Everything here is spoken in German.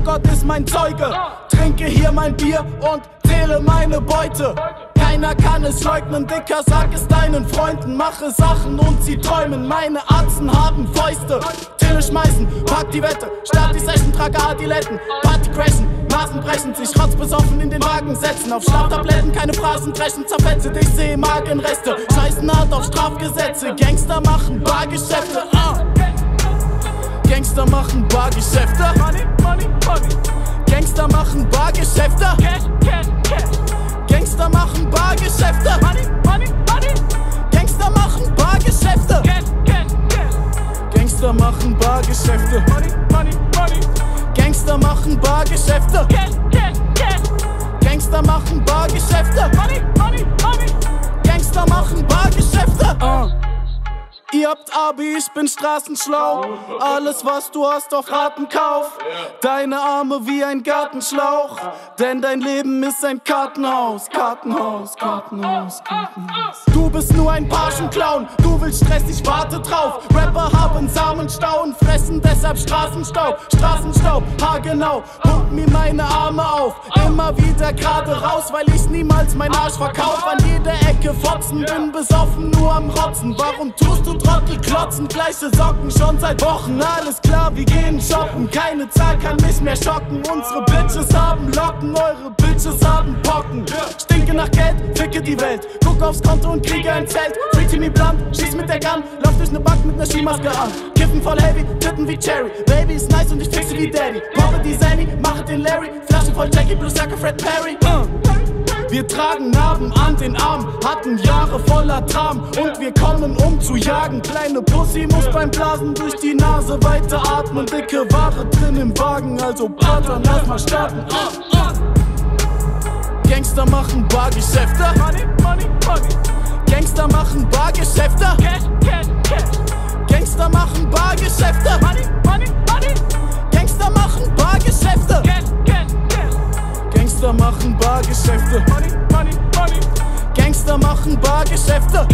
Gott ist mein Zeuge. Trinke hier mein Bier und zähle meine Beute. Keiner kann es leugnen, Dicker, sag es deinen Freunden. Mache Sachen und sie träumen, meine Atzen haben Fäuste. Tille schmeißen, pack die Wette, start die Session, trage Adiletten. Party crashen, Nasen brechen, sich rotzbesoffen in den Wagen setzen. Auf Schlaftabletten, keine Phrasen brechen, zerfetze dich, seh Magenreste. Scheißen hart auf Strafgesetze, Gangster machen Bargeschäfte. Gangster machen Bargeschäfte. Money, money, money. Gangster machen Bargeschäfte. Cash, cash, cash. Gangster machen Bargeschäfte. Money, money, money. Gangster machen Bargeschäfte. Cash, cash, cash. Gangster machen Bargeschäfte. Money, money, money. Gangster machen Bargeschäfte. Cash, cash, cash. Gangster machen Bargeschäfte. Money, money, money. Gangster machen Bargeschäfte. Ihr habt Abi, ich bin straßenschlau. Alles was du hast auf harten Kauf. Deine Arme wie ein Gartenschlauch. Denn dein Leben ist ein Kartenhaus. Kartenhaus, Kartenhaus, Kartenhaus. Du bist nur ein Pagenclown. Du willst Stress, ich warte drauf. Rapper haben Samenstau und fressen deshalb Straßenstaub. Straßenstaub, haargenau. Pump mir meine Arme auf. Immer wieder gerade raus, weil ich niemals mein Arsch verkauf. An jeder Ecke fotzen, bin besoffen, nur am Rotzen. Warum tust du Trottel klotzen? Gleiche Socken schon seit Wochen. Alles klar, wir gehen shoppen. Keine Zahl kann mich mehr schocken. Unsere Bitches haben Locken, eure Bitches haben Pocken. Stinke nach Geld, ficke die Welt. Guck aufs Konto und kriege ein Zelt. Free Timmy Blunt, schieß mit der Gun. Lauf durch ne Bank mit ner Skimaske an. Kiffen voll heavy, Titten wie Cherry. Baby ist nice und ich fixe wie Daddy. Poppe die Zanny, mache den Larry. Flasche voll Jackie plus Jacke Fred Perry. Wir tragen Narben an den Arm, hatten Jahre voller Tram und wir kommen um zu jagen. Kleine Pussy muss beim Blasen durch die Nase weiter atmen. Dicke Ware drin im Wagen, also Pattern, lass mal starten. Gangster machen Bargeschäfte. Money, money, money. Gangster machen Bargeschäfte. Cash, cash, cash. Gangster machen Bargeschäfte. Money, money, money. Gangster machen Bargeschäfte. Cash, cash, cash. Gangster machen Bargeschäfte. Money, money, money. Gangster machen Bargeschäfte.